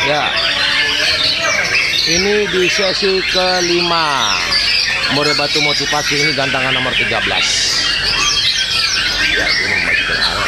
Ya, ini di sesi kelima Murai Batu Motivasi, ini gantangan nomor 13. Ya, ini memajukan arena.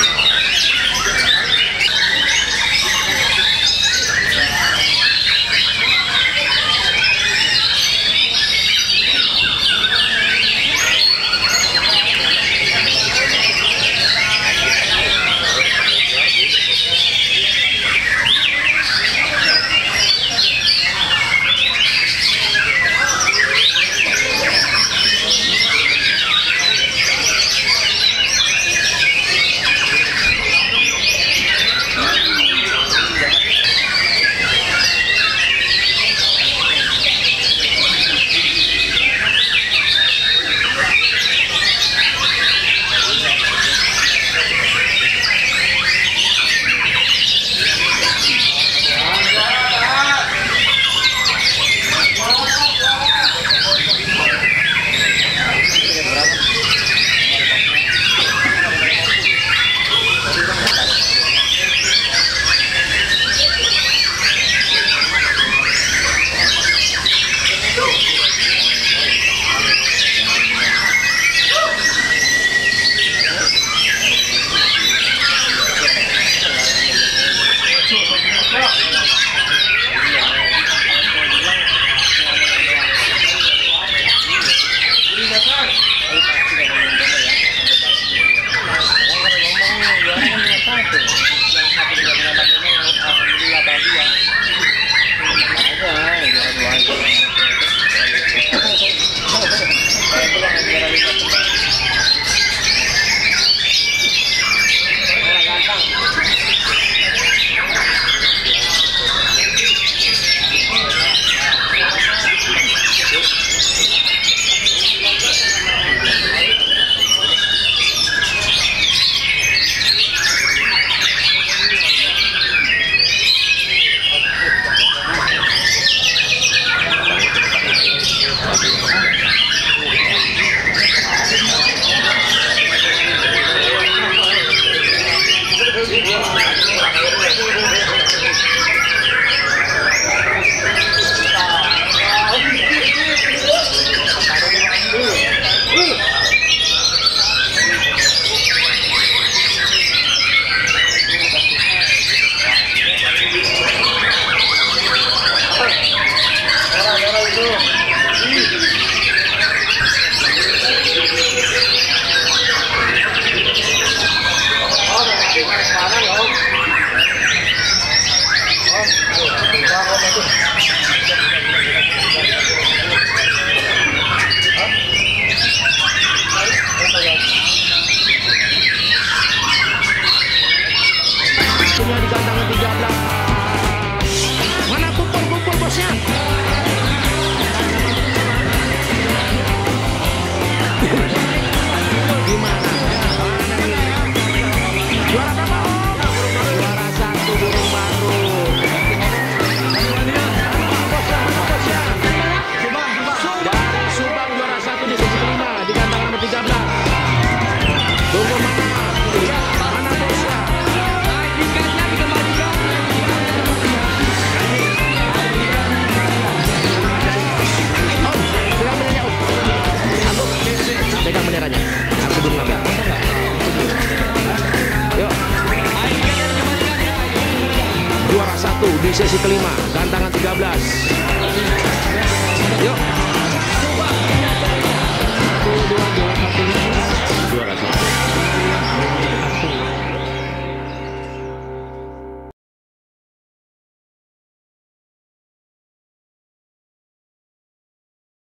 Di gantangan 13. Mana kumpul bosnya? Gimana? Juara berapa? Juara 1 burung baru. Dari Subang juara 1 di sesi kelima di gantangan nomor 13. Tunggu mana? Mana bosnya? Pegang benderanya. Aku belum ngambil. Yuk. Juara 1 di sesi kelima, gantangan 13.